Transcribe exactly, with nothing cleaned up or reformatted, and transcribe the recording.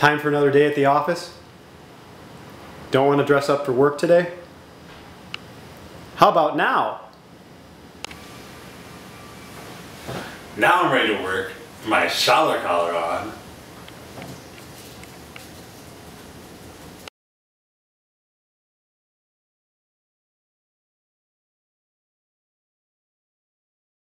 Time for another day at the office? Don't want to dress up for work today? How about now? Now I'm ready to work. My shower collar on.